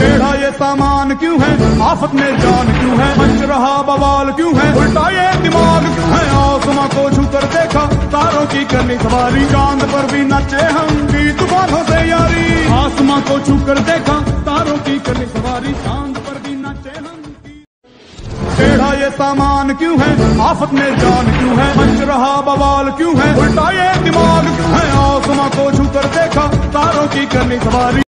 टेढ़ा ये सामान क्यों है, आफत में जान क्यों है, मच रहा बवाल क्यों है, उल्टा ये दिमाग क्यों है। आसमां को छूकर देखा तारों की करनी सवारी, चांद पर भी नचे हम की तूफानों से यारी। आसमां को छूकर देखा तारों की करनी सवारी, चांद पर भी नचे हम। टेढ़ा ये सामान क्यों है, आफत में जान क्यों है, मच रहा बवाल क्यों है, उल्टा ये दिमाग क्यों है। आसमां को छूकर देखा तारों की करनी सवारी।